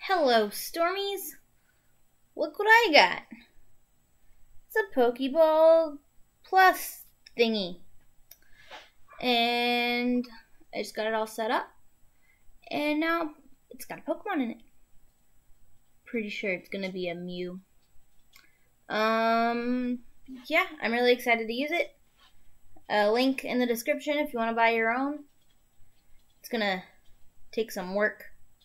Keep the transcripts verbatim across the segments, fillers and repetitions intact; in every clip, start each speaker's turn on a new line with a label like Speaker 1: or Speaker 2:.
Speaker 1: Hello, Stormies. Look what I got. It's a Pokeball Plus thingy. And I just got it all set up. And now it's got a Pokemon in it. Pretty sure it's going to be a Mew. Um, yeah, I'm really excited to use it. A link in the description if you want to buy your own. It's going to take some work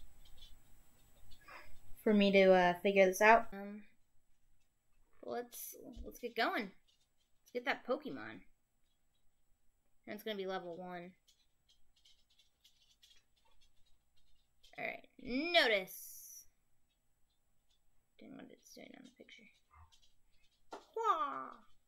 Speaker 1: for me to uh, figure this out. Um, let's let's get going. Let's get that Pokemon. And it's gonna be level one. All right, notice. Doing what it's doing on the picture. Wah!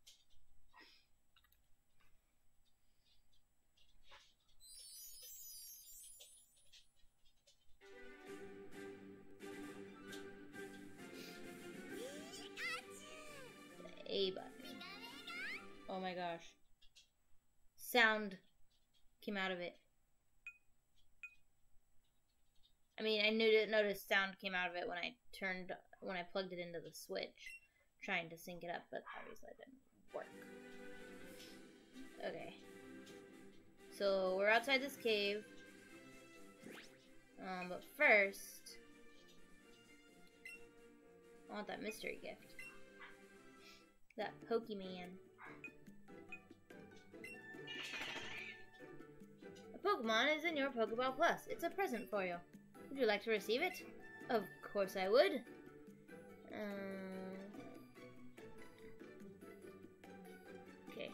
Speaker 1: A button. Oh my gosh. Sound came out of it. I mean, I knew to notice sound came out of it when I turned, when I plugged it into the switch, trying to sync it up, but obviously it didn't work. Okay. So we're outside this cave. Um, but first, I want that mystery gift. That Pokemon. A Pokemon is in your Pokeball Plus. It's a present for you. Would you like to receive it? Of course I would. Um, okay.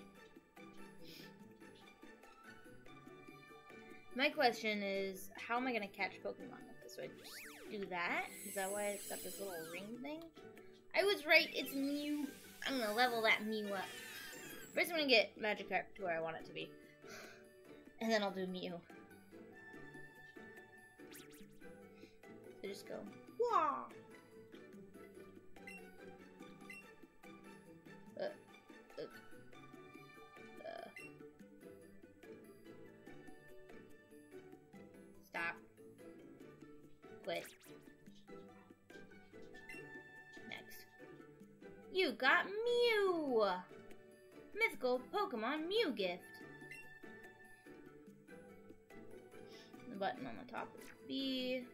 Speaker 1: My question is, how am I going to catch Pokemon with this? So I just do that? Is that why it's got this little ring thing? I was right, it's Mew. I'm gonna level that Mew up. First I'm gonna get Magikarp to where I want it to be. And then I'll do Mew. So just go, wah! Uh, uh, uh. Stop. Quit. You got Mew! Mythical Pokemon Mew gift. The button on the top is B.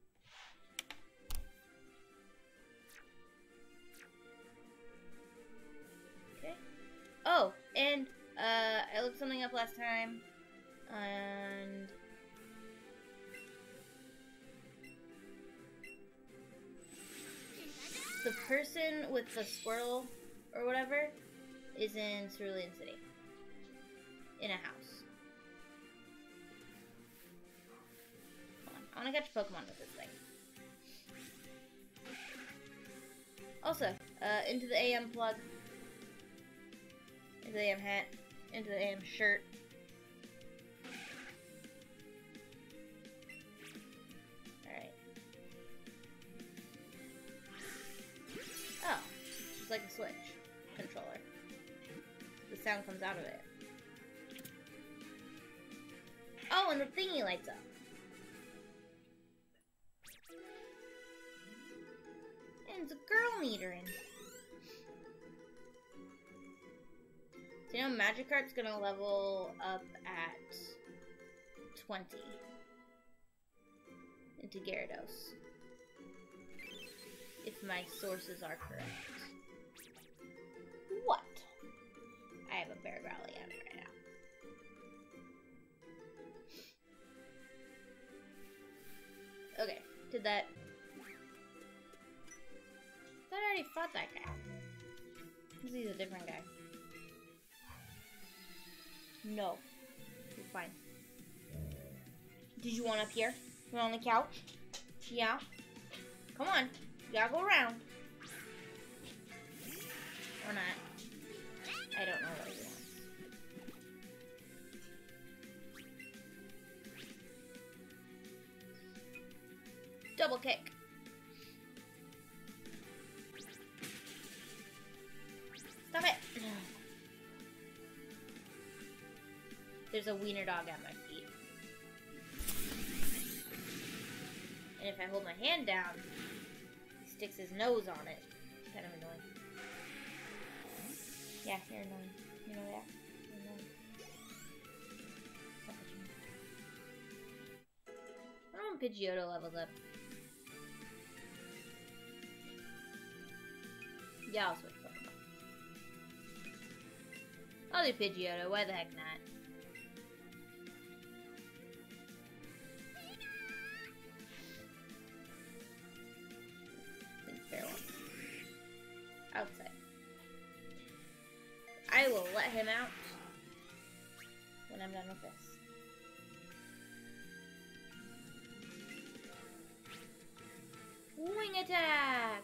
Speaker 1: Okay. Oh, and uh, I looked something up last time, and the person with the Squirtle or whatever is in Cerulean City. In a house. Hold on. I want to catch Pokemon with this thing. Also, uh, into the A M plug. Into the A M hat. Into the A M shirt. Like a Switch controller. The sound comes out of it. Oh, and the thingy lights up. And it's a girl meter in. So you know Magikarp's gonna level up at twenty into Gyarados. If my sources are correct. What? I have a bear rally on it right now. Okay, did that. I thought I already fought that guy. He's a different guy. No. You're fine. Did you want up here? You want on the couch? Yeah? Come on. You gotta go around. Or not. I don't know what he wants. Double kick. Stop it. There's a wiener dog at my feet. And if I hold my hand down, he sticks his nose on it. It's kind of annoying. Yeah, you're annoying. You know that? You're annoying. Stop touching me. I don't want Pidgeotto levels up. Yeah, I'll switch Pokemon. I'll do Pidgeotto, why the heck not? Fair one. Outside. I will let him out when I'm done with this. Wing attack!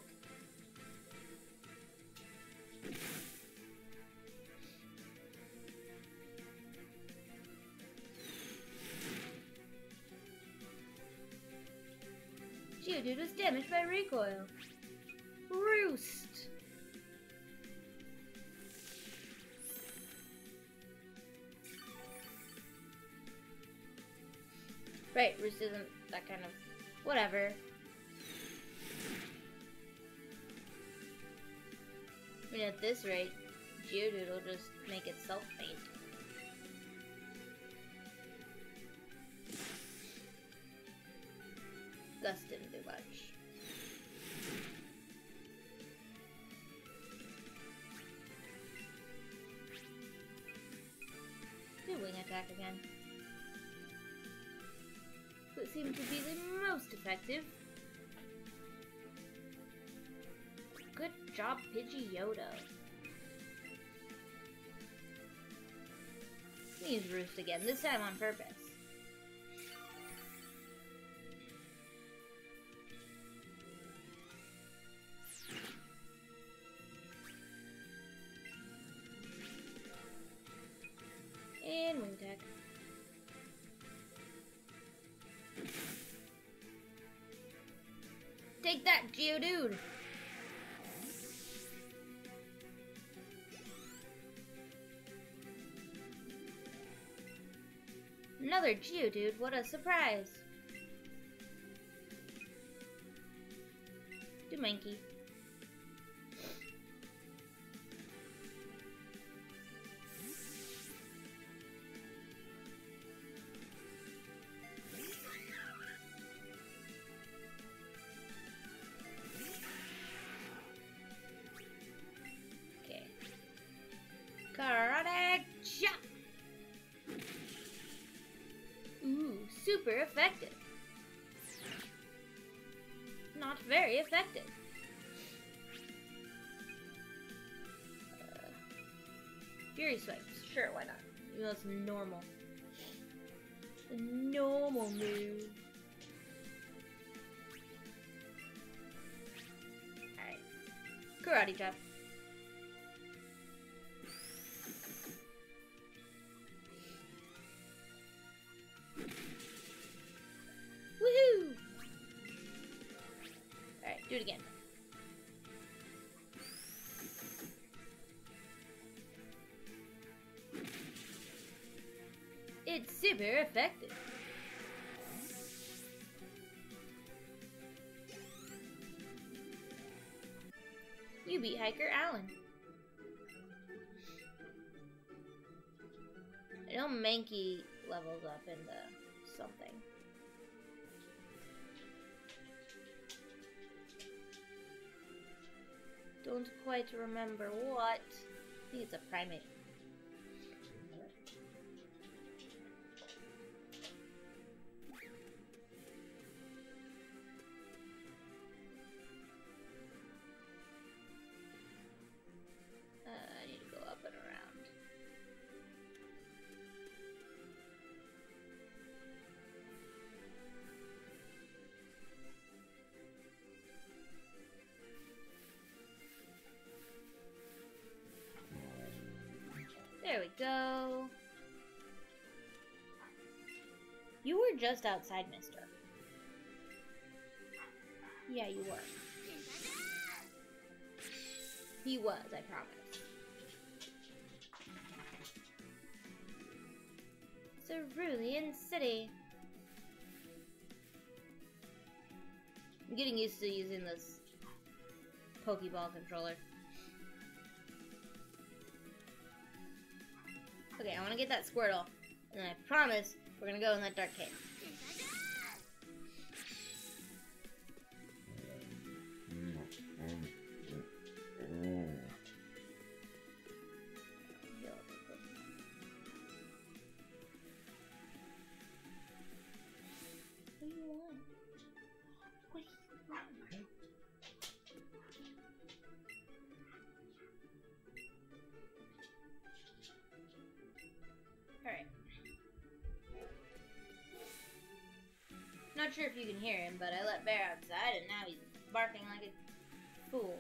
Speaker 1: Geodude was damaged by recoil. Roost! Right, Roost isn't that kind of... whatever. I mean, at this rate, Geodude will just make itself faint. Gust didn't do much. Do wing attack again. That seemed to be the most effective. Good job, Pidgeotto. Let me use Roost again, this time on purpose. And wing attack. Take that, Geodude! Another Geodude, what a surprise! Do Mankey. Okay. Karate chop! Ooh, super effective. Not very effective. Uh, Fury Swipes, sure, why not? Even though it's normal. A normal move. Alright. Karate chop. Woohoo! Alright, do it again. It's super effective. You beat Hiker Allen. I know Mankey levels up into something. Don't quite remember what. I think it's a primate. Uh, I need to go up and around. There we go. You were just outside, mister. Yeah, you were. He was, I promise. Cerulean City. I'm getting used to using this Pokeball controller. Okay, I want to get that Squirtle, and I promise we're gonna go in that dark cave. What do you want? What do you want? Alright. Not sure if you can hear him, but I let Bear outside and now he's barking like a fool.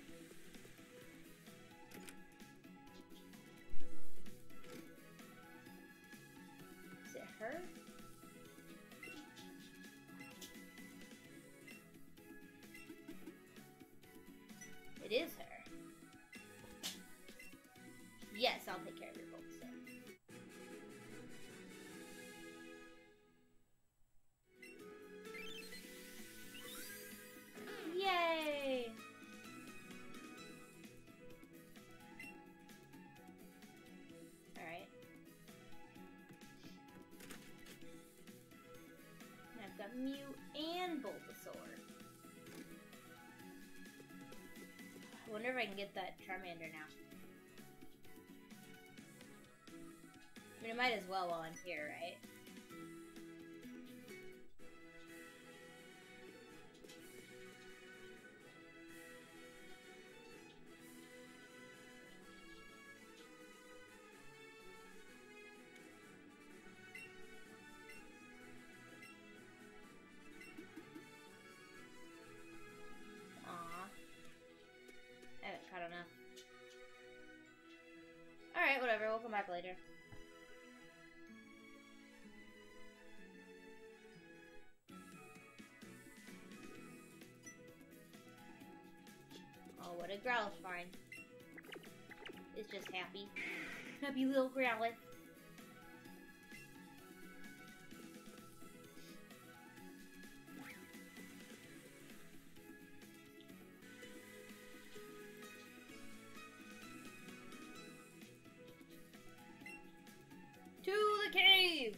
Speaker 1: Is it her? It is her. Yes, I'll take care of your Bulbasaur. Yay! Alright. I've got Mew and Bulbasaur. I wonder if I can get that Charmander now. I mean, I might as well while I'm here, right? I don't know. Alright, whatever. We'll come back later. Oh, what a Growlithe find. It's just happy. Happy little Growlithe. To the cave!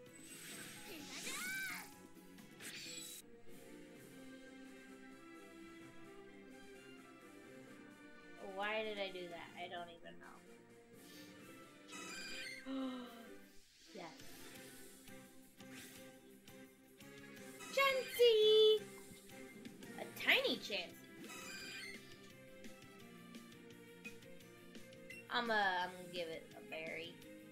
Speaker 1: Why did I do that? I don't even know. Yes. Chansey! A tiny Chansey. I'm, uh, I'm gonna give it a berry.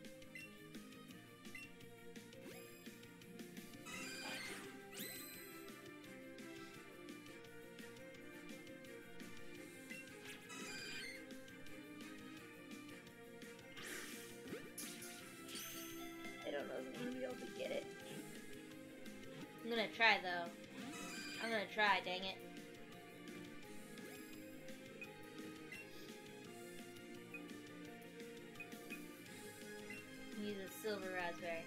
Speaker 1: I don't know if I'm gonna be able to get it. I'm gonna try though. I'm gonna try, dang it. Use a silver raspberry.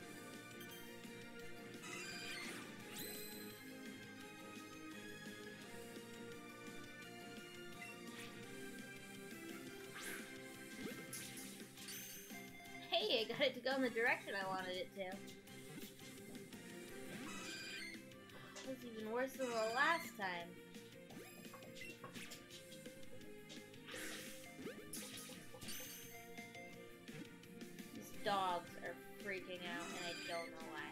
Speaker 1: Hey, I got it to go in the direction I wanted it to. That's even worse than the last time. These dogs are freaking out and I don't know why.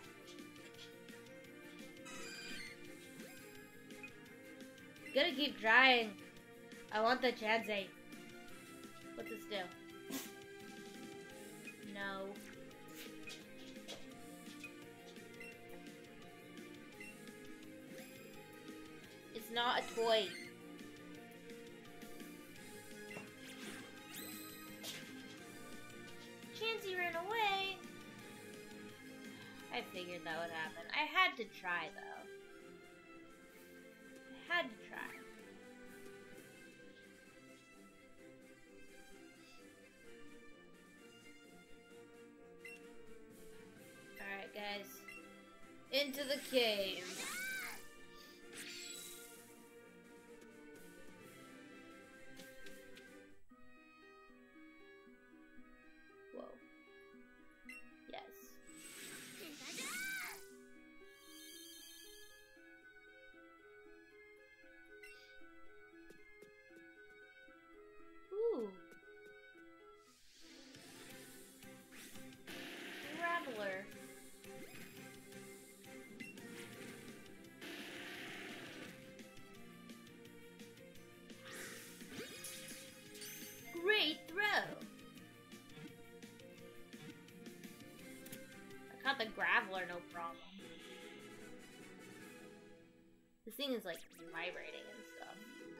Speaker 1: Gotta keep trying. I want the Chansey. What's this do? No. It's not a toy. Chansey ran away. I figured that would happen. I had to try, though. I had to try. Alright, guys. Into the cave. Not the Graveler, no problem. This thing is like vibrating and stuff.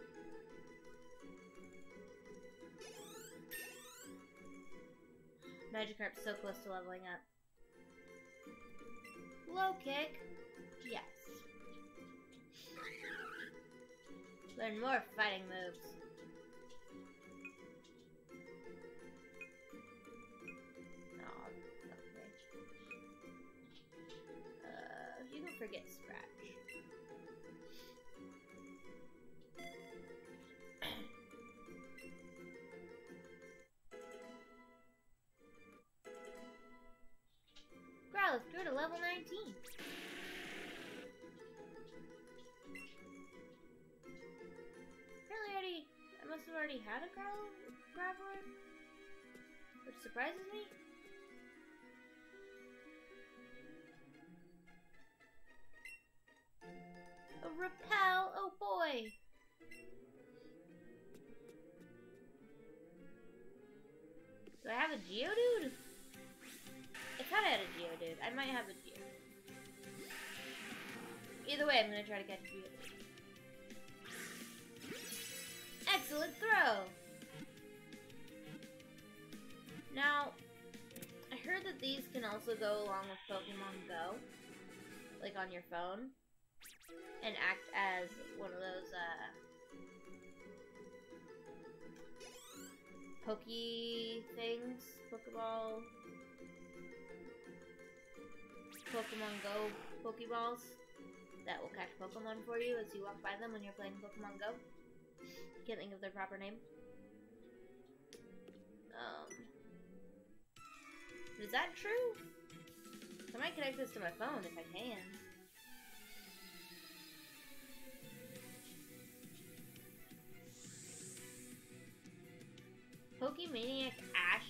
Speaker 1: Magikarp's so close to leveling up. Low kick. Yes. Learn more fighting moves. Oh, okay. Uh, you can forget Scratch. Growlithe grew to level nineteen. Apparently already, I must have already had a Graveler, which surprises me. A Repel, oh boy. Do I have a Geodude? I thought I had a Geodude. I might have a Geodude. Either way, I'm gonna try to catch a Geodude. Excellent throw! Now, I heard that these can also go along with Pokemon Go, like on your phone, and act as one of those, uh, Pokey things, Pokeball, Pokemon Go Pokeballs that will catch Pokemon for you as you walk by them when you're playing Pokemon Go. Can't think of their proper name. Um, is that true? I might connect this to my phone if I can. Pokemaniac Ash.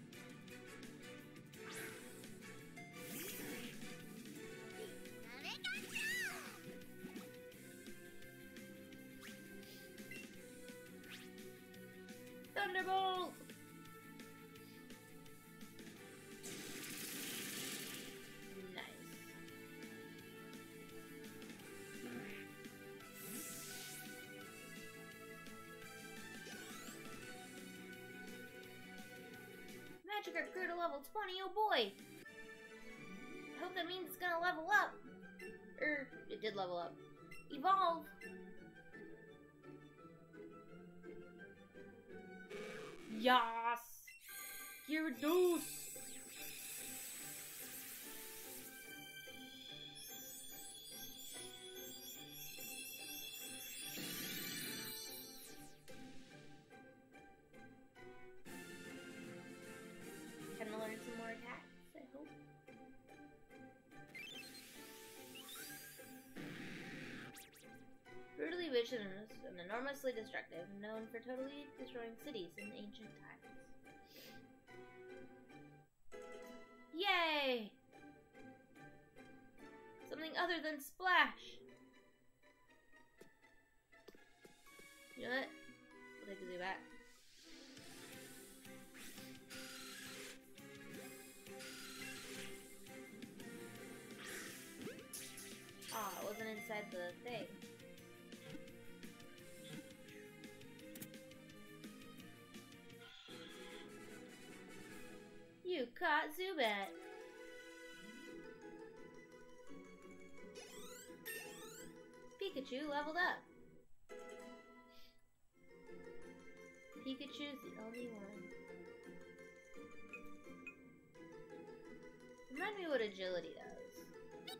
Speaker 1: Thunderbolt! Nice. Magikarp grew to level twenty, oh boy! I hope that means it's gonna level up. Er, it did level up. Evolve! Yas! Gyarados! Can I learn some more attacks, I hope? Brutally vicious and enormously destructive, known for totally destroying cities in ancient times. Yay! Something other than Splash! You know what? We'll take a Zubat. Aw, oh, it wasn't inside the thing. You caught Zubat. Pikachu leveled up. Pikachu's the only one. Remind me what agility does.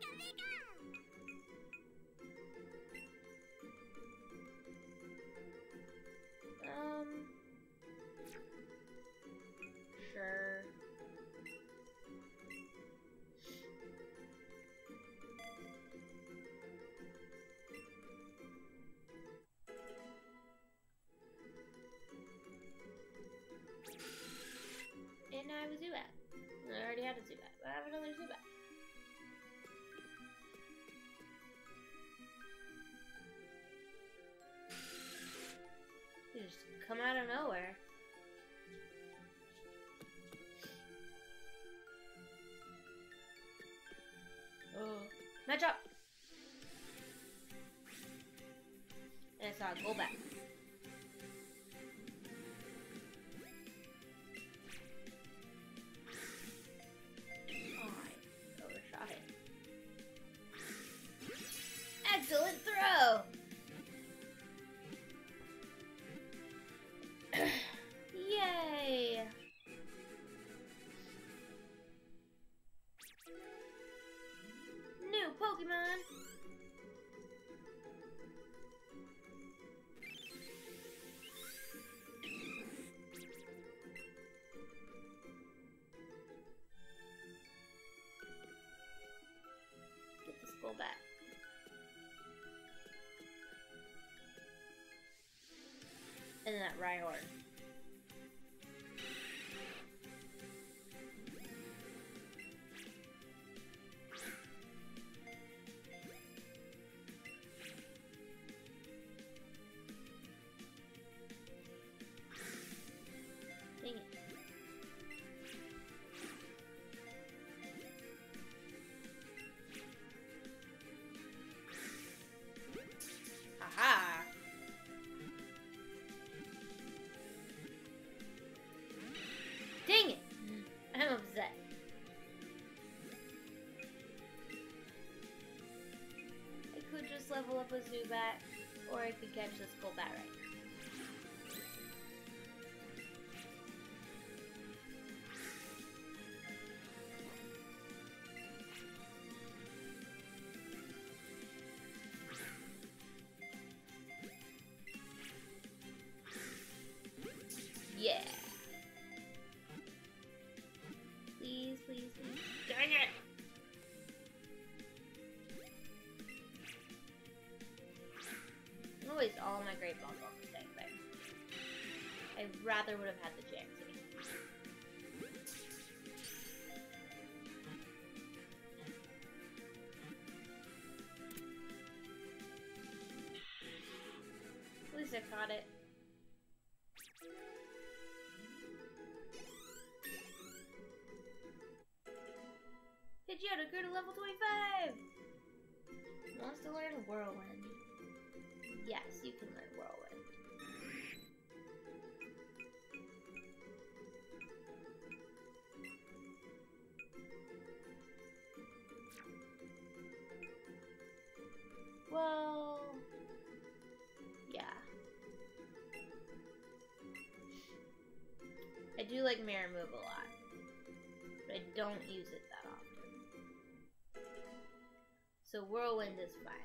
Speaker 1: Um. Sure. And now I have a Zubat. I already had a Zubat, but I have another Zubat. You just come out of nowhere. Match up! And I saw a Golbat. Oh, I overshot it. Excellent throw! Yay! New Pokemon! Get the skull back. And that Rhyhorn. Dang it. Haha. Dang it! I'm upset. I could just level up a Zubat, or I could catch this Golbat right now. Yeah. Please, please, please. Dang it! I waste all my great balls on the same thing. I rather would have had the Jixi. At least I caught it. Pidgeotto grew to level twenty-five! Wants to learn Whirlwind. Yes, you can learn Whirlwind. Well... yeah. I do like Mirror Move a lot, but I don't use it that often. So Whirlwind is fine.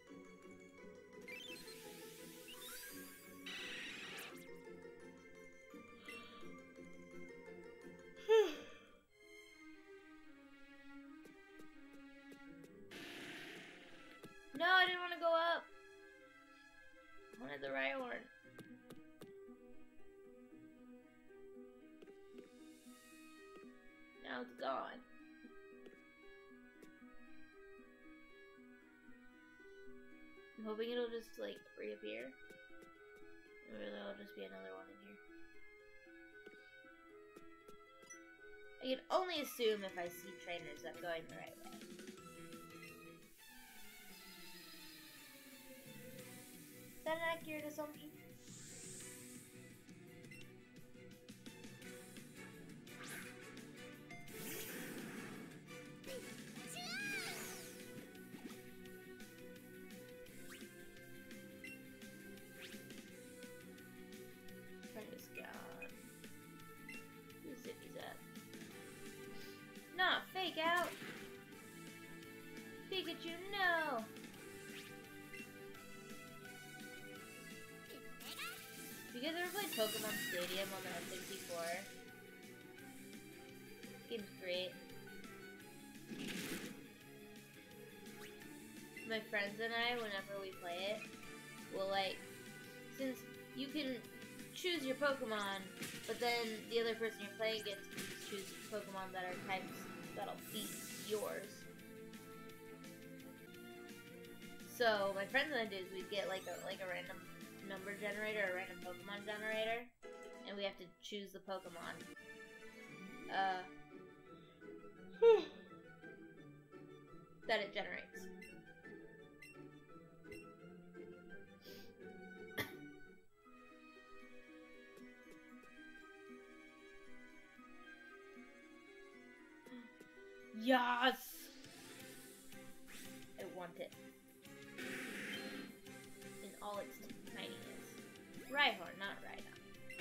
Speaker 1: No, I didn't want to go up. I wanted the Rhyhorn. Now it's gone. I'm hoping it'll just, like, reappear. Or there'll just be another one in here. I can only assume if I see trainers that I'm going the right way. Is that an accurate assumption? Not fake out. Pikachu, no. You guys ever played Pokemon Stadium on the N sixty-four? Game's great. My friends and I, whenever we play it, will like, since you can choose your Pokemon, but then the other person you're playing against can just choose Pokemon that are types that'll beat yours. So my friends and I do is we get like a like a random number generator, a random Pokemon generator, and we have to choose the Pokemon. Uh, that it generates. Yes! I want it. In all its tininess. Rhyhorn, not Rhydon.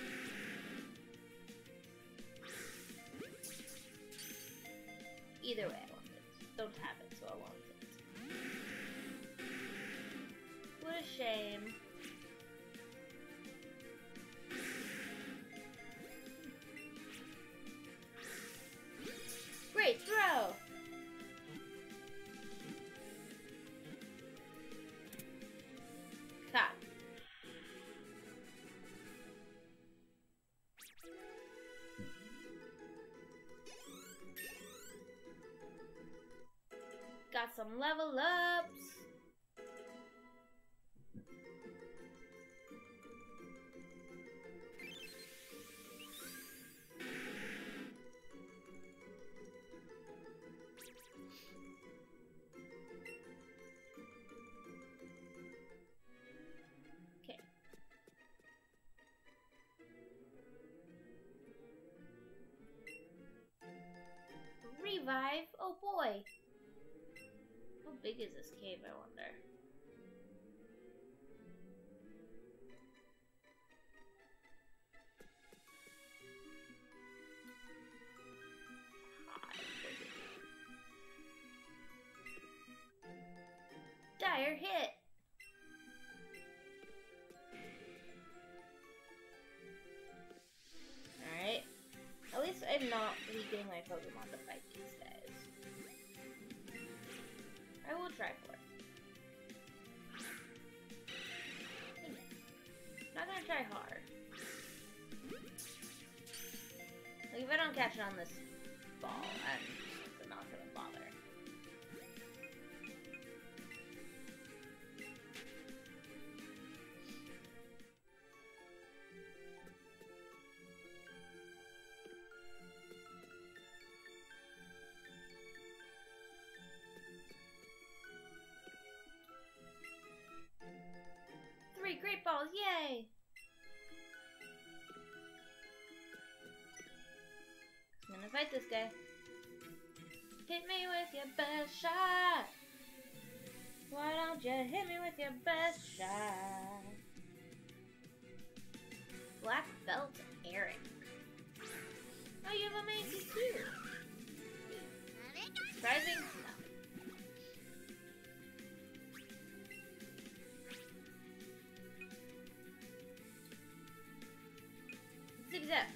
Speaker 1: Either way, I want it. Don't have it, so I want it. What a shame. Great throw! Caught. Got some level ups. Okay. Revive? Oh boy. How big is this cave, I wonder? Dire hit! Alright. At least I'm not weakening my Pokemon to fight these guys. I will try for it. Not gonna try hard. Like, if I don't catch it on this ball, I'm not gonna bother. Three great balls, yay! I'm gonna fight this guy. Hit me with your best shot. Why don't you hit me with your best shot? Black belt Eric. Oh, you have a Mankey too. Surprising? No. Zigzag.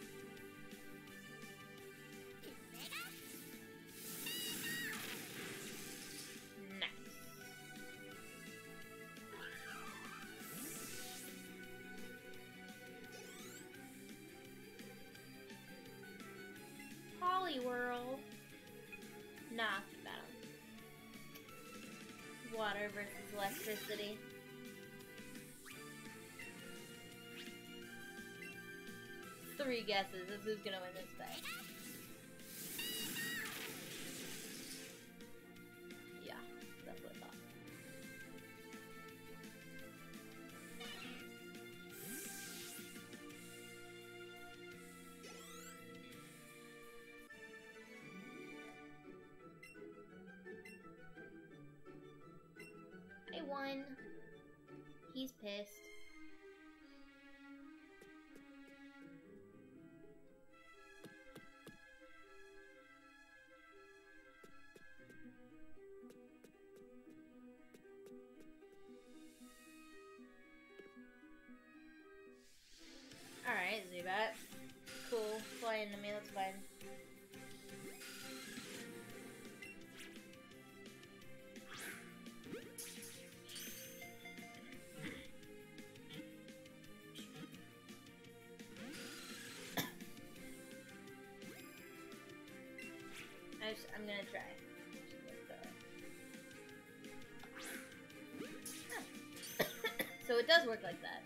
Speaker 1: Nice. Poliwhirl. Nah, battle. Water versus electricity. Three guesses of who's gonna win this fight. Yeah, that's what I thought. I won. He's pissed. Alright, Zubat. Cool. Fly into me, that's fine. I just, I'm gonna try. Huh. So it does work like that.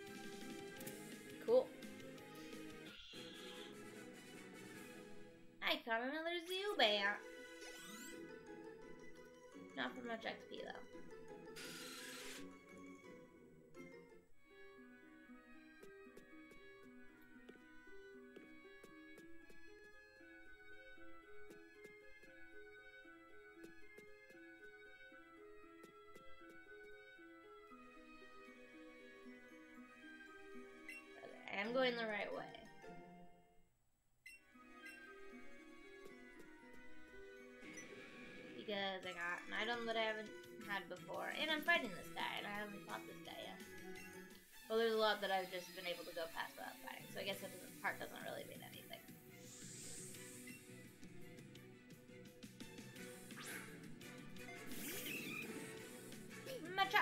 Speaker 1: Cool. I caught another Zubat. Not for much X P though. going the right way. Because I got an item that I haven't had before. And I'm fighting this guy, and I haven't fought this guy yet. Well, there's a lot that I've just been able to go past without fighting, so I guess that doesn't, part doesn't really mean anything. Matcha!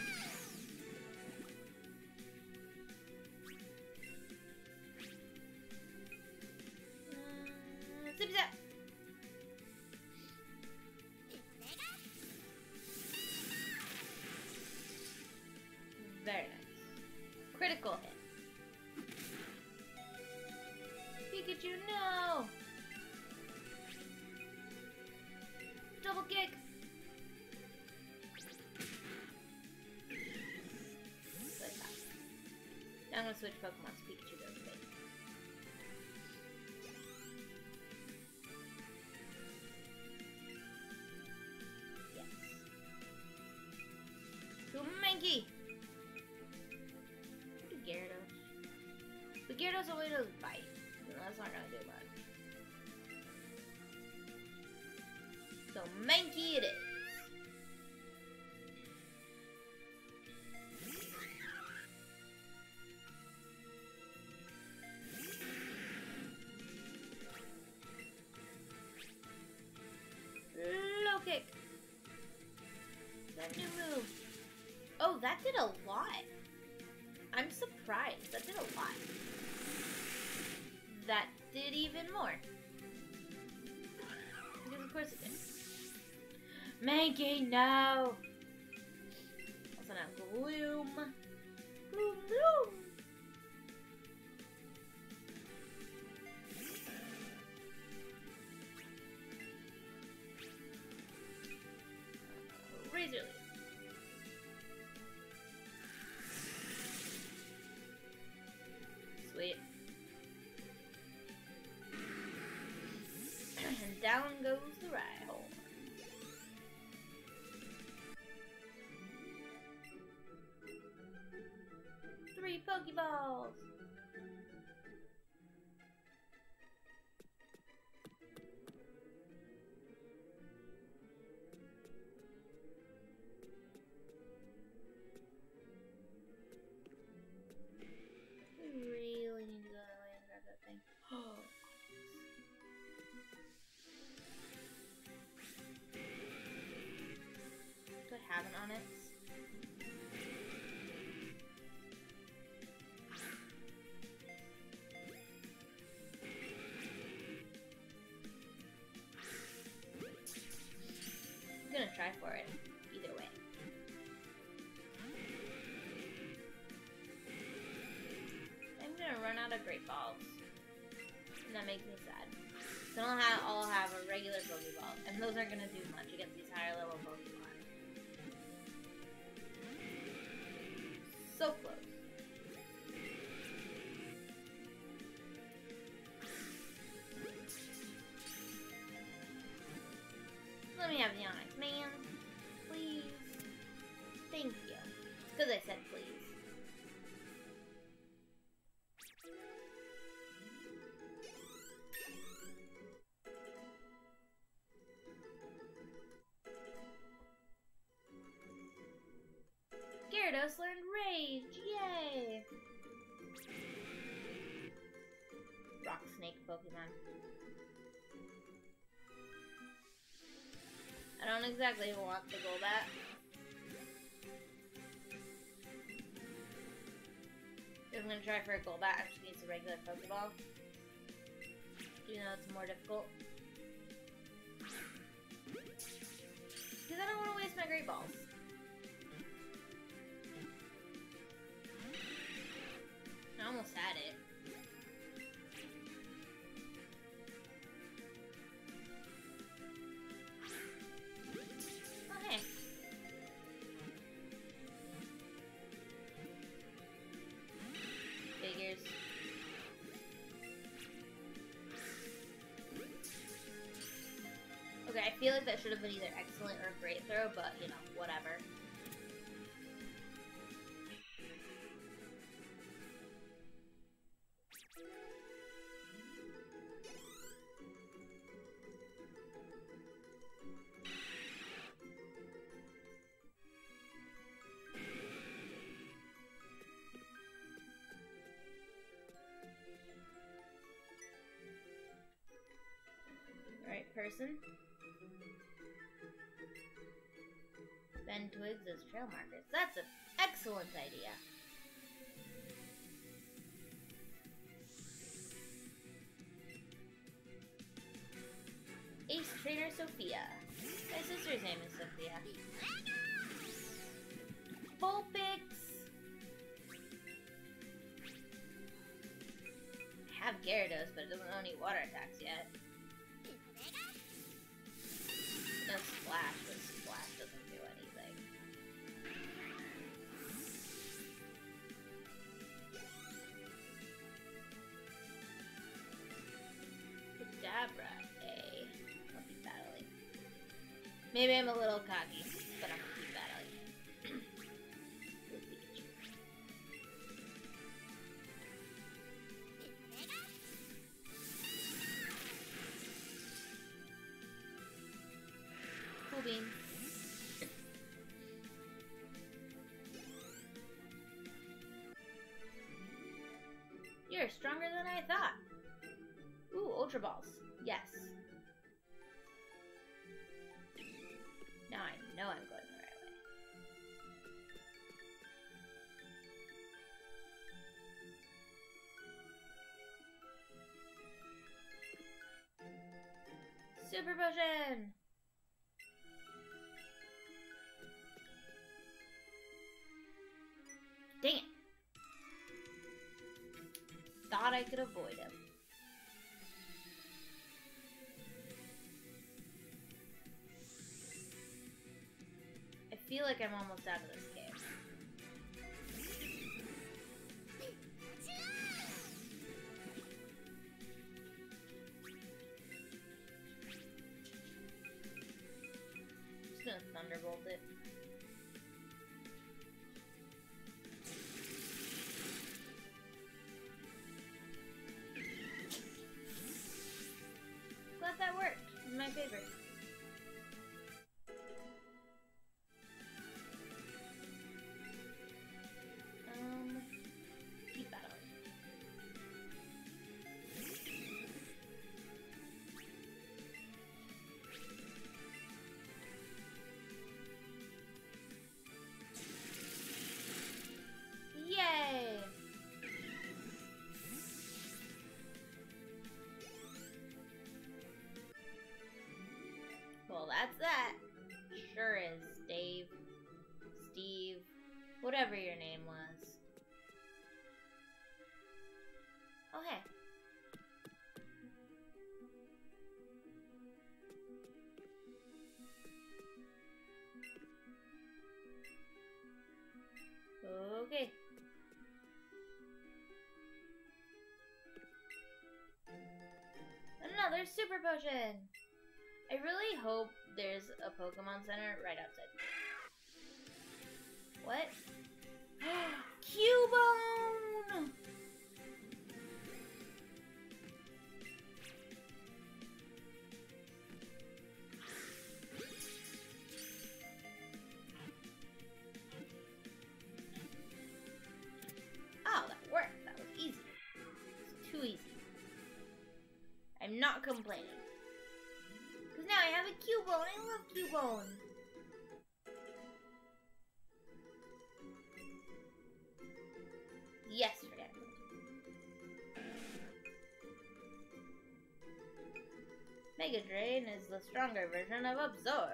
Speaker 1: Uh, zip zap! Very nice. Critical hit. Pikachu, no! Double kick! Like that. Now I'm gonna switch Pokemon so Pikachu does it. Yes. To Mankey! Gyarados. But Gyarados only does bite. So that's not gonna do much. So Mankey it is. Low kick. That new move. Oh, that did a lot. I'm surprised. That did a lot. That did even more. Because of course it did. Mankey, no! Also now Gloom. Gloom, Gloom! Razor Leaf. Sweet. And down goes the Rhyhorn. Three Pokeballs. Really need to go that way and grab that thing. Oh. Do I have an Onyx? I'm gonna try for it either way. I'm gonna run out of Great Balls. And that makes me sad. So I'll have, I'll have a regular Pokeball, and those aren't gonna do much against these higher level Pokemon. So close. Let me have the Onyx, man. Please. Thank you. It's because I said please. Gyarados learned Rage! Yay! Rock Snake Pokemon. I don't exactly want the Golbat. If I'm gonna try for a Golbat, I just need a regular Pokeball. You know it's more difficult. Because I don't want to waste my Great Balls. I almost had it. Oh, hey. Figures. Okay, I feel like that should have been either excellent or great throw, but, you know, whatever. person. Bend twigs as trail markers. That's an excellent idea. Ace Trainer Sophia. My sister's name is Sophia. Vulpix! I have Gyarados, but it doesn't know any water attacks yet. It does Splash, but Splash doesn't do anything. Kadabra. I'll keep battling. Maybe I'm a little cocky, but I'm gonna keep battling. With Pikachu. Cool bean. You're stronger than I thought. Ooh, Ultra Balls. Yes. Now I know I'm going the right way. Super Potion! Dang it! Thought I could avoid him. I feel like I'm almost out of this game. Just gonna Thunderbolt it. Glad that worked. It's my favorite. Well, that's that. Sure is, Dave, Steve, whatever your name was. Oh, hey. Okay. Another Super Potion! I really hope there's a Pokemon Center right outside. What? Cubone! Oh, that worked. That was easy. It's too easy. I'm not complaining. Because now I have a Cubone. I love Cubone. Yes, forget it. Mega Drain is the stronger version of Absorb.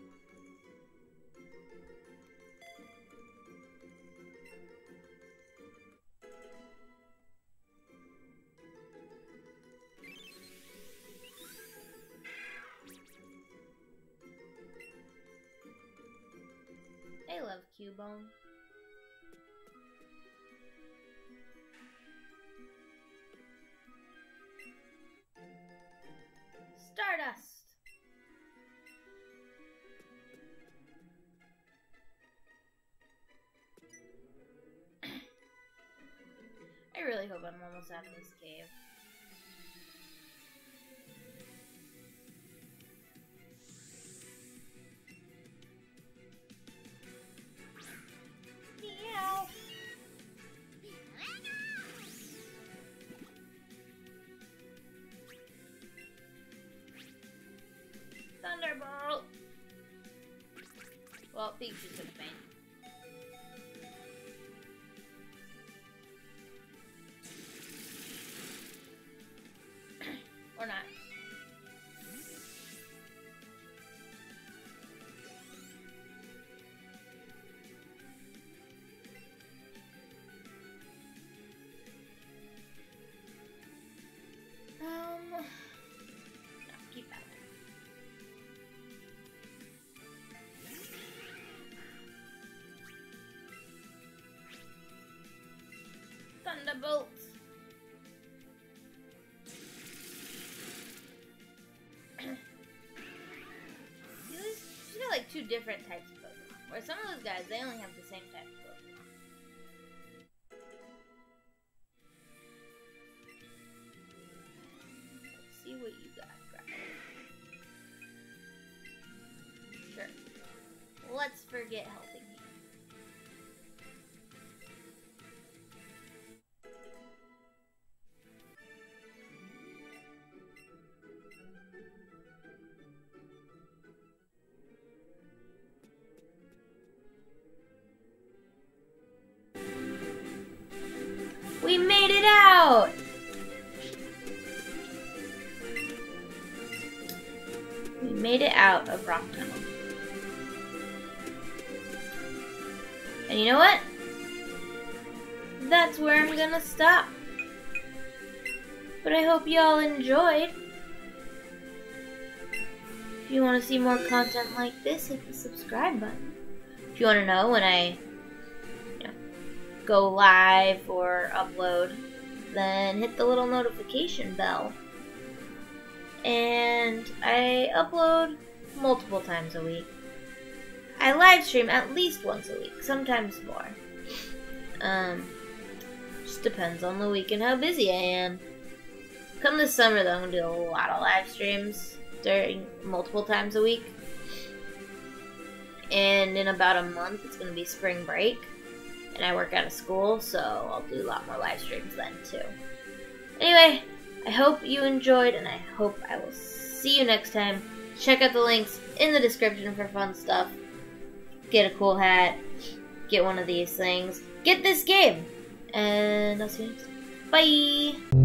Speaker 1: I love Cubone. Stardust! I really hope I'm almost out of this cave. Meow! Well, Pikachu's gonna faint. Or not. Um, no, keep that. Thunderbolts. She's got like two different types of Pokemon. Where some of those guys, they only have the same type of Pokemon. Let's see what you got, Gravel. Sure. Let's forget helping me. We made it out! We made it out of Rock Tunnel. And you know what? That's where I'm gonna stop. But I hope you all enjoyed. If you want to see more content like this, hit the subscribe button. If you want to know when I go live or upload, then hit the little notification bell. And I upload multiple times a week. I live stream at least once a week, sometimes more. Um, just depends on the week and how busy I am. Come this summer though, I'm gonna do a lot of live streams during multiple times a week. And in about a month, it's gonna be spring break. And I work out of school, so I'll do a lot more live streams then too. Anyway, I hope you enjoyed, and I hope I will see you next time. Check out the links in the description for fun stuff. Get a cool hat, get one of these things, get this game, and I'll see you next time. Bye!